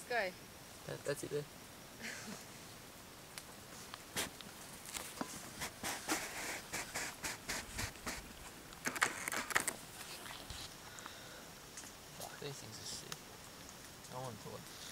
go. That's it there. Fuck, these things are sick. No one thought.